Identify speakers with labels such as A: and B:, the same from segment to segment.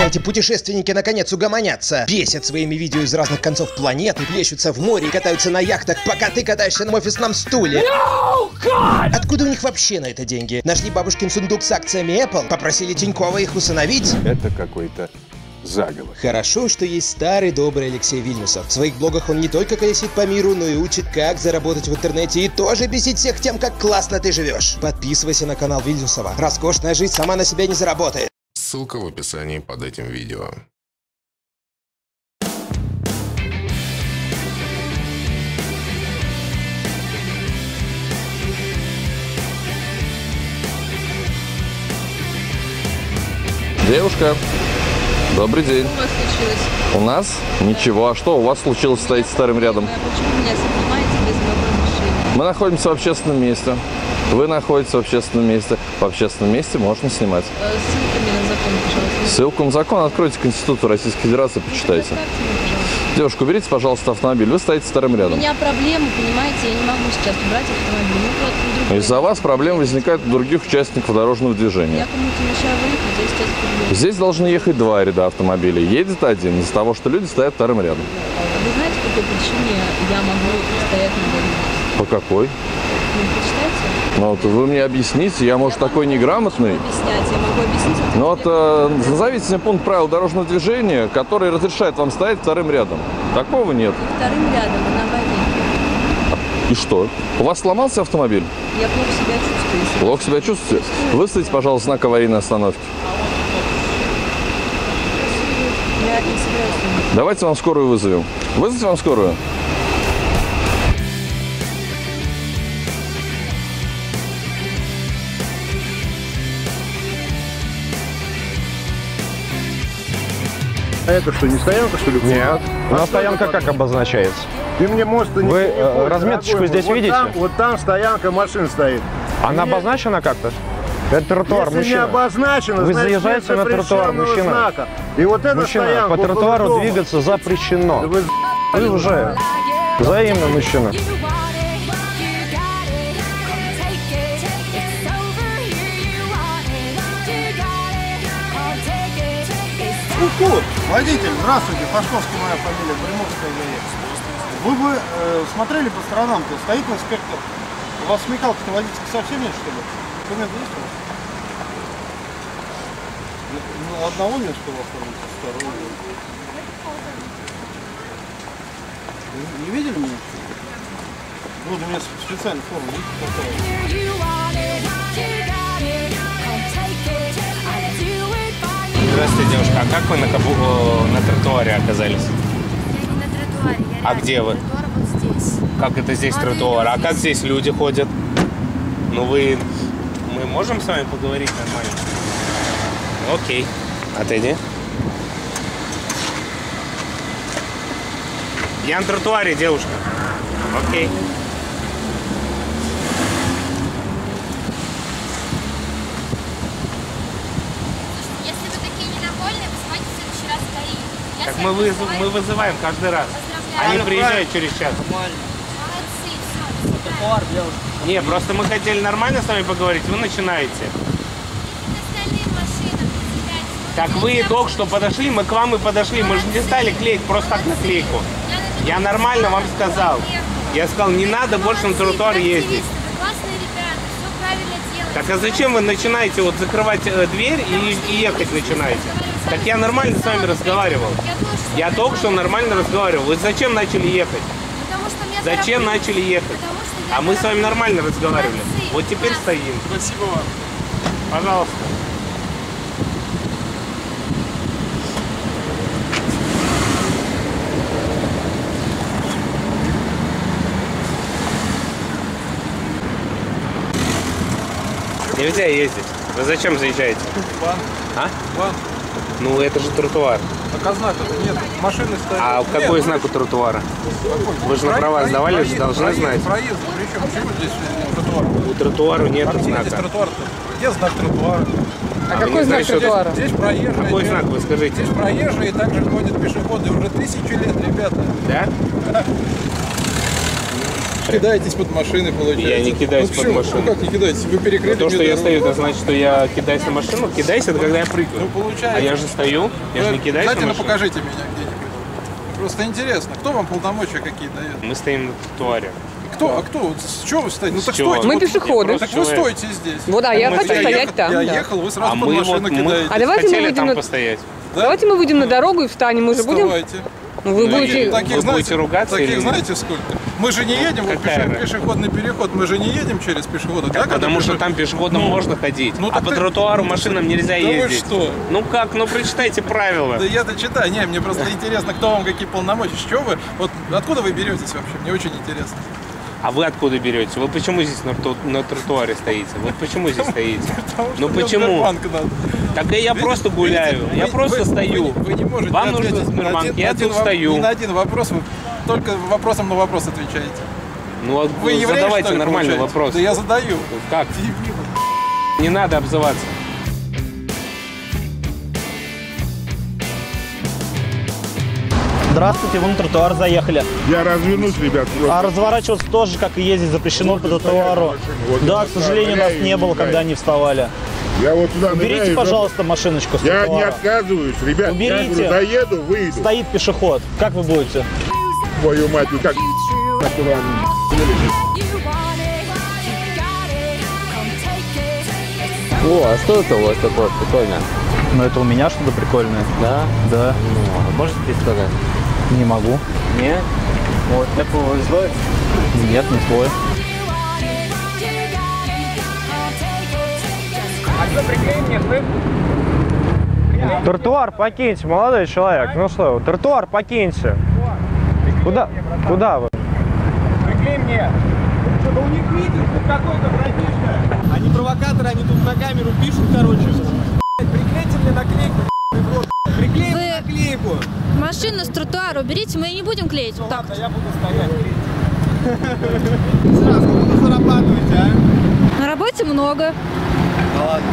A: Когда эти путешественники наконец угомонятся, бесят своими видео из разных концов планеты, плещутся в море и катаются на яхтах, пока ты катаешься на офисном стуле. Откуда у них вообще на это деньги? Нашли бабушкин сундук с акциями Apple? Попросили Тинькова их усыновить?
B: Это какой-то заговор.
A: Хорошо, что есть старый добрый Алексей Вильнюсов. В своих блогах он не только колесит по миру, но и учит, как заработать в интернете и тоже бесить всех тем, как классно ты живешь. Подписывайся на канал Вильнюсова. Роскошная жизнь сама на себя не заработает.
C: Ссылка в описании под этим видео.
D: Девушка, добрый день.
E: Что у вас случилось?
D: У нас? Ничего. А что у вас случилось стоять старым рядом?
E: Почему меня снимаете без моего разрешения?
D: Мы находимся в общественном месте. Вы находитесь в общественном месте. В общественном месте можно снимать.
E: Ссылка мне на закон, пожалуйста.
D: Ссылку на закон откройте Конституцию Российской Федерации, почитайте.
E: Представьте мне, пожалуйста.
D: Девушка, уберите, пожалуйста, автомобиль. Вы стоите старым
E: У
D: рядом.
E: меня проблемы, понимаете, я не могу сейчас убрать автомобиль. Ну, вот, другой.
D: Из-за вас проблем возникают у других участников дорожного движения.
E: Я кому-то мешаю выехать, я сейчас проблема.
D: Здесь должны ехать два ряда автомобилей. Едет один из-за того, что люди стоят вторым рядом.
E: Вы знаете, по какой причине я могу стоять на дороге?
D: По какой?
E: Ну, почитайте.
D: Ну вот вы мне объясните, я, может, такой неграмотный.
E: Объяснять, я могу объяснить.
D: Ну вот назовите мне пункт правил дорожного движения, который разрешает вам стоять вторым рядом. Такого нет.
E: Вторым рядом, на аварии.
D: И что? У вас сломался автомобиль?
E: Я плохо себя чувствую. Если
D: Плохо себя чувствуете? Выставите, пожалуйста, знак аварийной остановки.
E: я не собираюсь снимать.
D: Давайте вам скорую вызовем. Вызовите вам скорую?
B: А это что, не стоянка, что ли?
F: Нет. У нас стоянка как обозначается?
B: Ты мне мост не
F: Вы,
B: переходишь,
F: разметочку
B: дорогой
F: здесь
B: мой.
F: видите?
B: Вот там стоянка машин стоит.
F: Она обозначена как-то? Это тротуар,
B: Если не
F: мужчина.
B: обозначено,
F: Вы
B: значит,
F: заезжаете
B: нет
F: на тротуар,
B: запрещенного
F: мужчина.
B: знака. И вот эта
F: Мужчина,
B: стоянка
F: по
B: около
F: тротуару
B: дома.
F: двигаться запрещено.
B: Да вы
F: Вы уже взаимно, мужчина.
G: Водитель, здравствуйте, Пашковский моя фамилия, Приморская ГАИ. Вы бы смотрели по сторонам-то, стоит инспектор. У вас смекалка-то водительское совсем нет, что ли? Документы есть у вас? Ну, одного нет, что вы оформите, второго. Не видели меня? Вот у меня специальная форма, видите, какая?
H: Здравствуйте, девушка. А как вы на тротуаре оказались?
I: Я не на тротуаре, я
H: А
I: рядом.
H: где вы?
I: Тротуар вот здесь.
H: Как это здесь тротуар? А как здесь люди ходят? Ну мы можем с вами поговорить нормально? Окей. Отойди. Я на тротуаре, девушка. Окей.
I: Если вы такие недовольные, вызывайте в следующий раз ГАИ.
H: Так мы вызываем каждый раз. Они приезжают через час.
I: Молодцы, все.
H: Не, просто мы хотели нормально с вами поговорить, вы начинаете.
I: Остальные машины разделяются.
H: Так вы только что подошли, мы к вам и подошли. Мы же не стали клеить просто так наклейку. Я нормально вам сказал. Я сказал, не надо больше на тротуар ездить.
I: Вы классные ребята, все правильно делаете.
H: Так а зачем вы начинаете вот закрывать дверь и ехать начинаете? Так я нормально с вами разговаривал. Я только что нормально разговаривал. Вы зачем начали ехать?
I: Потому что мне
H: Зачем
I: торопиться.
H: начали ехать?
I: Потому что я
H: А мы с вами нормально разговаривали.
I: Молодцы.
H: Вот теперь стоим.
G: Спасибо вам.
H: Пожалуйста. Нельзя ездить. Вы зачем заезжаете?
G: Ван,
H: А?
G: ван.
H: Ну это же тротуар.
G: Так а знака-то нет. Машины стоят.
H: А какой знак у тротуара? Вы же на права сдавали, же должны знать.
G: Проезд, причем чего здесь тротуар?
H: У тротуара нет
G: А где здесь
H: знака.
G: тротуар-то? Где знак тротуара?
E: А
H: вы
E: какой
H: не
E: знак
H: знаете, что
E: тротуара?
G: Здесь проезжие.
H: Какой знак, вы скажите?
G: Здесь проезжие, и также ходят пешеходы уже 1000 лет, ребята.
H: Да?
J: Кидаетесь под машины, получается.
H: Я не кидаюсь под машину.
J: Ну как не кидаетесь? Вы перекрыли
H: То, что
J: мне
H: я
J: дорогу.
H: стою, это значит, что я кидаюсь на машину. Кидайся, это когда я прыгаю.
J: Ну, получается.
H: А я же стою, я же не кидаюсь на
J: Знаете, ну
H: машину.
J: покажите меня где-нибудь. Просто интересно, кто вам полномочия какие дает?
H: Мы стоим на тротуаре.
J: Кто? А кто? Вот с чего вы стоите? Ну так
H: чего?
J: стойте.
K: Мы
J: вот,
K: пешеходы.
J: Так вы стойте здесь.
K: Вот, да, я
H: Мы
K: хочу
H: стоим.
K: стоять там.
J: Я
K: да.
J: ехал, вы сразу
H: А
J: под
H: мы
J: машину
H: вот,
J: кидаете.
K: А давайте мы
H: хотели
K: выйдем
H: там
K: на...
H: постоять.
J: Да?
K: Давайте мы выйдем на дорогу и встанем. Мы же будем...
J: Вставайте.
K: Ну, вы
H: Ну,
K: будете...
J: Таких,
H: Вы будете ругаться
J: таких
H: или нет?
J: знаете сколько? Мы же не едем, вот
H: Какая разница?
J: пешеходный переход, мы же не едем через пешехода, да?
H: Потому что там пешеходом можно ходить,
J: ну,
H: а
J: так
H: по
J: ты-
H: тротуару машинам нельзя
J: Да вы
H: ездить.
J: что?
H: Ну как? Ну прочитайте правила.
J: Да я-то читаю, не, мне просто интересно, кто вам какие полномочия, с чего вы, вот откуда вы беретесь вообще, мне очень интересно.
H: А вы откуда берете? Вы почему здесь на тротуаре стоите? Вот почему здесь стоите? Ну
J: Мне
H: почему?
J: Сбербанк надо.
H: Так и я просто гуляю, я просто стою.
J: Вы не можете
H: Вам нужно
J: ответить
H: Сбербанк, я тут
J: ни
H: стою.
J: на один вопрос, вы только вопросом на вопрос отвечаете.
H: Ну
J: Вы еврей,
H: задавайте
J: что ли,
H: нормальный
J: получается?
H: вопрос.
J: Да я задаю.
H: Как? Не надо обзываться.
L: Здравствуйте, вы на тротуар заехали.
B: Я развернусь, ребят.
L: А разворачиваться тоже, как и ездить, запрещено по тротуару. Да, к сожалению, нас не было, когда они вставали.
B: Я вот туда
L: Уберите, пожалуйста, машиночку с
B: Я не
L: тротуара.
B: отказываюсь, ребят. Я
L: Уберите.
B: говорю, заеду, выйду.
L: Стоит пешеход. Как вы будете?
B: Твою мать, ну как?
D: О, а что это у вас такое прикольное?
L: Ну, это у меня что-то прикольное.
D: Да?
L: Да.
D: Ну, можете сказать?
L: Не могу.
D: Нет? Вот такого злой?
L: Нет, не свой. Тротуар покиньте, молодой человек. Ну что, вы, тротуар покиньте. Куда? Куда вы?
G: Приклей мне. Что-то у них митинг, тут какой-то братишка. Они провокаторы, они тут на камеру пишут, короче. Приклейте мне наклейку, в рот. Приклей мне наклейку.
I: Машину с тротуара уберите, мы не будем клеить. Вот так.
G: Я буду стоять клеить. Сразу, сколько зарабатываете, а?
I: На работе много.
G: Да ладно.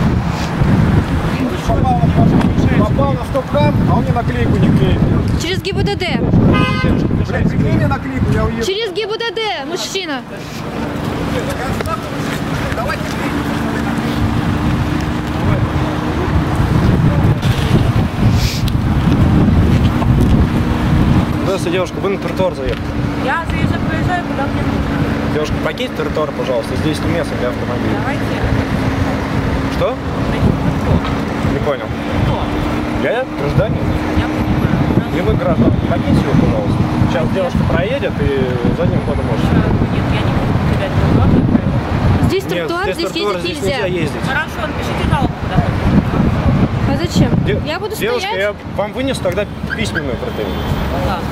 G: Попал на стоп-кам, а он мне наклейку не клеит.
I: Через ГИБДД.
G: Приклей мне наклейку, я уеду.
I: Через ГИБДД, мужчина.
G: Давайте
F: Здравствуйте, девушка, вы на тротуар заехали.
E: Я проезжаю, куда мне нужно.
F: Девушка, покиньте тротуар, пожалуйста. Здесь не место для автомобиля.
E: Давайте.
F: Что? Не понял. Я гражданин.
E: Я понимаю.
F: И вы граждан. Покиньте его, пожалуйста. Сейчас девушка проедет и задним ходом может.
E: Нет, я не буду покидать тротуар.
I: Здесь тротуар,
F: Нет,
I: здесь
F: тротуар,
I: ездить
F: здесь
I: нельзя.
F: ездить.
E: Хорошо, напишите жалобу куда-то.
I: А зачем?
F: Де-
I: Я буду
F: Девушка,
I: стоять.
F: я вам вынесу тогда письменную претензию.
E: Ладно.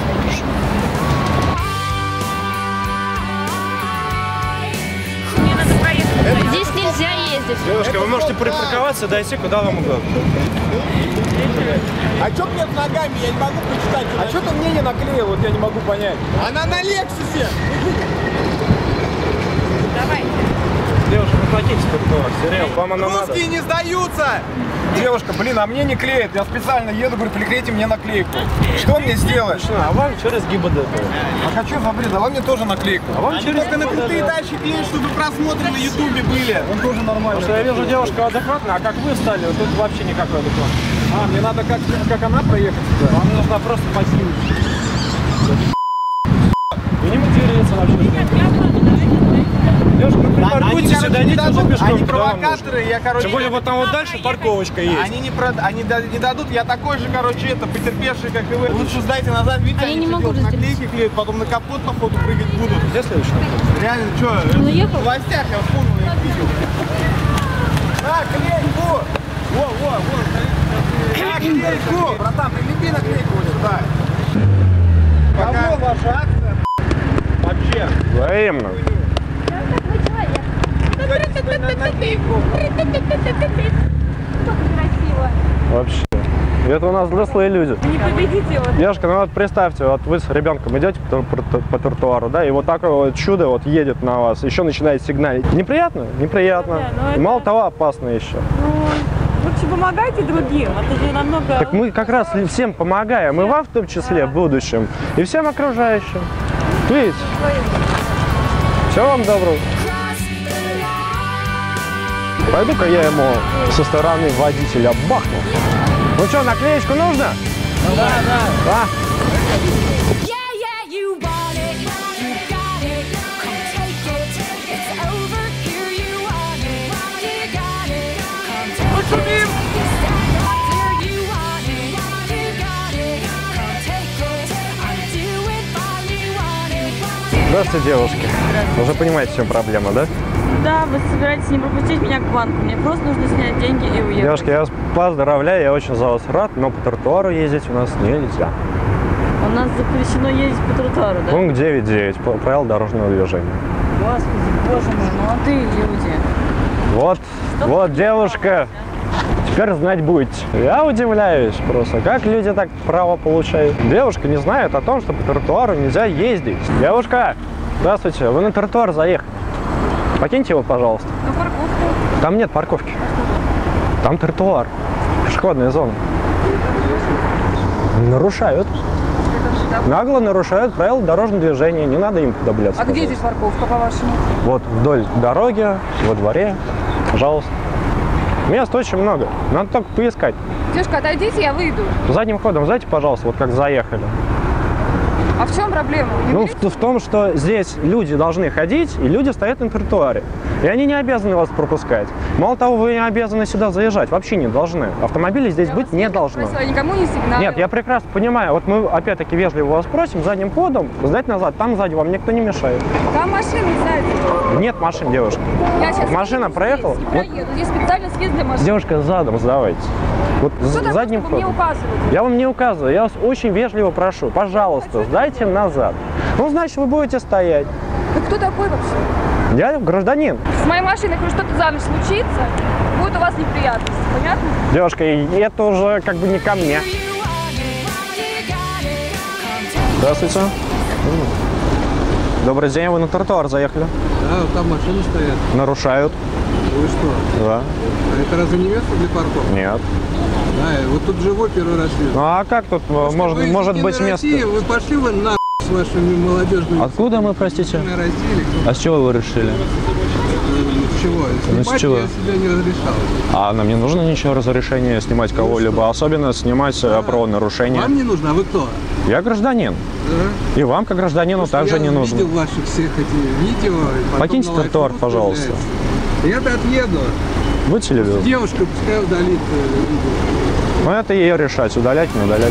E: Мне надо проехать.
I: Здесь нельзя ездить.
F: Девушка, вы можете припарковаться и дойти куда вам угодно.
G: А что мне с ногами? Я не могу прочитать. А что ты мне не наклеил? Вот я не могу понять. Она на Лексусе!
E: Давай.
F: Девушка, ну покиньте тротуар, серьезно, вам она надо.
G: Русские не сдаются! Девушка, блин, а мне не клеит. Я специально еду, говорю, приклейте мне наклейку. Что мне сделать?
F: А вам через ГИБДД.
G: А хочу за бред, давай мне тоже наклейку.
F: А вам
G: Они
F: через
G: только на крутые тачки клеят, чтобы просмотры на ютубе были. Он тоже нормально.
F: Потому что я вижу девушку адекватно, а как вы стали, тут вообще никакой адекват.
G: А, мне надо как она проехать сюда.
F: Вам нужно просто покинуть. Вы не материться вообще. Девушка, ну припаркуйтесь и дойдите уже пешком.
G: Они
F: куда вам
G: провокаторы,
F: нужно.
G: я, короче...
F: Тем более вот там вот дальше парковочка есть.
G: Они не дадут, я такой же, короче, потерпевший, как и вы. Лучше сдайте назад, видите,
I: Они не
G: что
I: могут
G: делают,
I: разделить.
G: наклейки клеят, потом на капот, походу, прыгать будут.
F: Где следующий?
G: Реально, что?
I: Он уехал?
G: В властях, я вспомнил, я их видел. На, клейку! На, клейку! Братан, прилепи наклейку вот сюда. Пока ваша акция, вообще.
F: Взаимно. Вообще. Это у нас взрослые люди.
E: Не победите вот.
F: Девушка, ну вот представьте, вот вы с ребенком идете по тротуару, да, и вот такое вот чудо вот едет на вас, еще начинает сигналить. Неприятно? Неприятно.
E: Да, но
F: И мало того, опасно еще.
E: Лучше помогайте другим. Это же намного...
F: Так мы как раз всем помогаем, и вам в том числе в будущем, и всем окружающим. Видите? Всего вам доброго. Пойду-ка я ему со стороны водителя бахну. Ну что, наклеечку нужно?
G: Да.
F: Да.
G: Шумим!
F: Здравствуйте, девушки. Уже понимаете, в чем проблема, да?
E: Да, вы собираетесь не пропустить меня к банку. Мне просто нужно снять деньги и уехать.
F: Девушки, я вас поздравляю, я очень за вас рад, но по тротуару ездить у нас нельзя.
E: У нас запрещено ездить по тротуару, да?
F: Пункт 9.9 правил дорожного движения.
E: Господи, боже мой, молодые люди.
F: Вот, девушка, теперь знать будете. Я удивляюсь просто, как люди так право получают. Девушка не знает о том, что по тротуару нельзя ездить. Девушка, здравствуйте, вы на тротуар заехали. Покиньте его, пожалуйста.
E: На парковку.
F: Там нет парковки. Там тротуар, пешеходная зона. Нарушают. Нагло нарушают правила дорожного движения. Не надо им подобляться.
K: А где здесь парковка, по-вашему?
F: Вот вдоль дороги, во дворе. Пожалуйста. Мест очень много. Надо только поискать.
K: Девушка, отойдите, я выйду.
F: Задним ходом, знаете, пожалуйста, вот как заехали.
K: А в чем проблема?
F: Ну, в том, что здесь люди должны ходить, и люди стоят на тротуаре. И они не обязаны вас пропускать. Мало того, вы не обязаны сюда заезжать. Вообще не должны. Автомобилей здесь быть не должно.
K: Я никому не сигналю.
F: Нет, я прекрасно понимаю. Вот мы опять-таки вежливо вас просим задним ходом сдать назад. Там сзади вам никто не мешает.
K: Там машины сзади.
F: Нет машин, девушка.
K: Я сейчас
F: Машина проехала.
K: Я еду. Здесь специально съезд для машин.
F: Девушка, задом сдавайте. Вот
K: Что
F: задним
K: вы мне
F: ходом.
K: указываете?
F: Я вам не указываю. Я вас очень вежливо прошу. Пожалуйста, сдайте назад. Ну, значит, вы будете стоять.
K: Вы кто такой вообще?
F: Я гражданин.
K: С моей машиной хоть что-то за ночь случится, будет у вас неприятности. Понятно?
F: Девушка, это уже как бы не ко мне. Здравствуйте. Добрый день, вы на тротуар заехали?
G: Да, вот там машины стоят.
F: Нарушают.
G: Вы что?
F: Да.
G: А это разве не место для парковки?
F: Нет.
G: Да, вот тут живой первый раз вижу.
F: Ну а как тут может быть место?
G: Вы пошли вы на с вашими молодежными...
F: Откуда мы, простите?
G: На России или кто?
F: А с чего вы решили?
G: С чего?
F: Ну, с чего?
G: Я себя не разрешал.
F: А нам не нужно ничего разрешения снимать кого-либо, особенно снимать правонарушения.
G: Вам не нужно, а вы кто?
F: Я гражданин.
G: Да?
F: И вам, как гражданину, также не нужно.
G: Я видел ваших всех эти видео.
F: Покиньте тротуар, пожалуйста.
G: Я-то отъеду.
F: Будьте любезны.
G: Девушка пускай удалит видео.
F: Ну это ее решать, удалять, не удалять.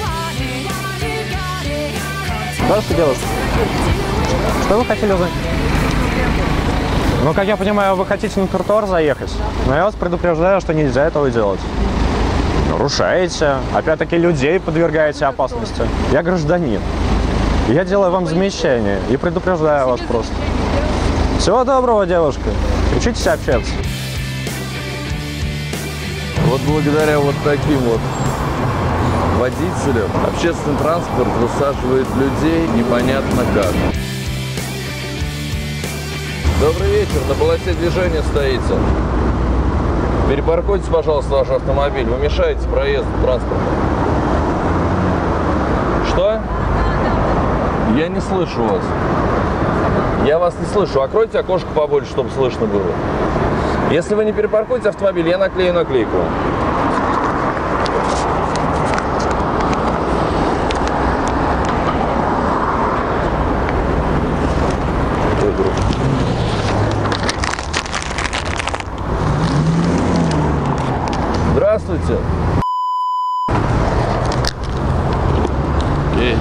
F: Здравствуйте, девушка. Что вы хотели узнать? Ну, как я понимаю, вы хотите на тротуар заехать. Но я вас предупреждаю, что нельзя этого делать. Нарушаете. Опять-таки людей подвергаете опасности. Я гражданин. Я делаю вам замечание и предупреждаю вас просто. Всего доброго, девушка. Учитесь общаться.
D: Вот благодаря вот таким вот водителям общественный транспорт высаживает людей непонятно как. Добрый вечер, на полосе движения стоите. Перепаркуйте, пожалуйста, ваш автомобиль. Вы мешаете проезду транспорта. Что? Я не слышу вас. Я вас не слышу. Откройте окошко побольше, чтобы слышно было. Если вы не перепаркуете автомобиль, я наклею наклейку. Здравствуйте. Окей.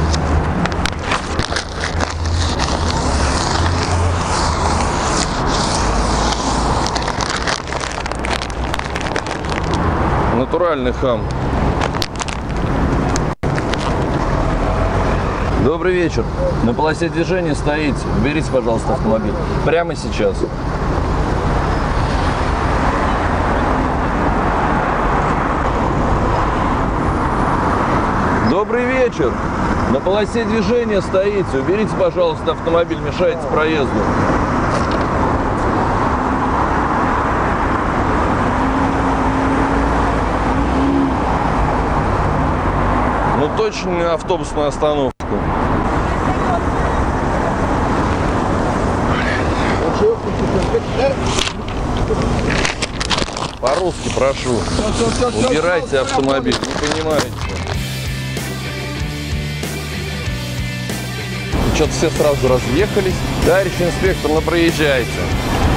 D: Натуральный хам. Добрый вечер. На полосе движения стоите. Уберите, пожалуйста, автомобиль. Прямо сейчас. Добрый вечер. На полосе движения стоите. Уберите, пожалуйста, автомобиль, мешаете проезду. Ну точно не автобусную остановку. По-русски прошу. Убирайте автомобиль, не понимаете. Что-то все сразу разъехались. Товарищ инспектор, ну проезжайте.